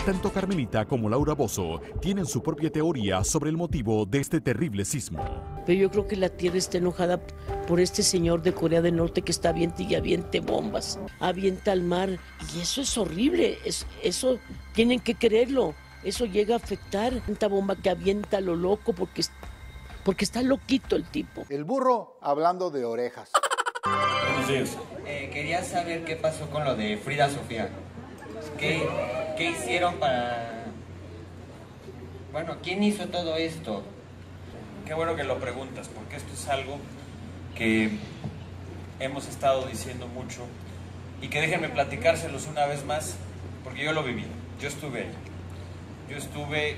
Tanto Carmelita como Laura Bozzo tienen su propia teoría sobre el motivo de este terrible sismo. Pero yo creo que la Tierra está enojada por este señor de Corea del Norte que está aviente y aviente bombas, avienta al mar, y eso es horrible, eso tienen que creerlo, eso llega a afectar. Tanta bomba que avienta a lo loco porque está loquito el tipo. El burro hablando de orejas. Buenos días. Quería saber qué pasó con lo de Frida Sofía. ¿Qué hicieron para...? Bueno, ¿quién hizo todo esto? Qué bueno que lo preguntas, porque esto es algo que hemos estado diciendo mucho y que déjenme platicárselos una vez más, porque yo lo viví, yo estuve ahí. Yo estuve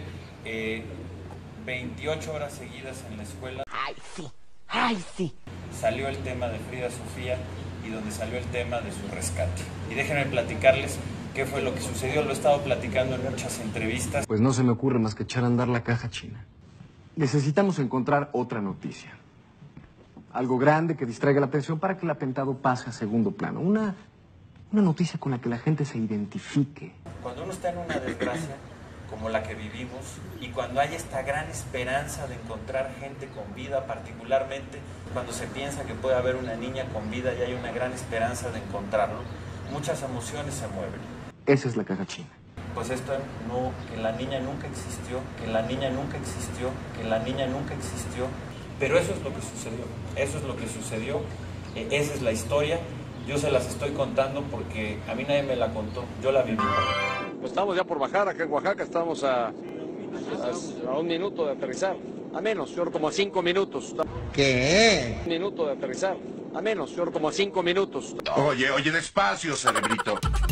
28 horas seguidas en la escuela. ¡Ay, sí! ¡Ay, sí! Salió el tema de Frida Sofía y donde salió el tema de su rescate. Y déjenme platicarles qué fue lo que sucedió, lo he estado platicando en muchas entrevistas. Pues no se me ocurre más que echar a andar la caja china. Necesitamos encontrar otra noticia. Algo grande que distraiga la atención para que el atentado pase a segundo plano. Una noticia con la que la gente se identifique. Cuando uno está en una desgracia como la que vivimos y cuando hay esta gran esperanza de encontrar gente con vida, particularmente cuando se piensa que puede haber una niña con vida y hay una gran esperanza de encontrarlo, muchas emociones se mueven. Esa es la caja china. Pues esto no, que la niña nunca existió, que la niña nunca existió, que la niña nunca existió. Pero eso es lo que sucedió, eso es lo que sucedió, esa es la historia. Yo se las estoy contando porque a mí nadie me la contó, yo la viví. Pues estamos ya por bajar, acá en Oaxaca estamos a un minuto de aterrizar, a menos, yo como a 5 minutos. ¿Qué? Un minuto de aterrizar, a menos, yo como a 5 minutos. Oye, despacio, cerebrito.